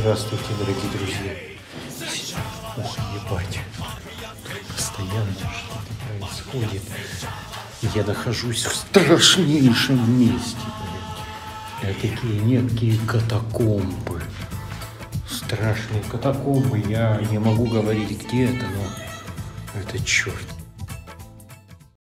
Здравствуйте, дорогие друзья. Ох, ебать. Постоянно что-то происходит. Я нахожусь в страшнейшем месте, блядь. Такие некие катакомбы. Страшные катакомбы. Я не могу говорить, где это, но это черт.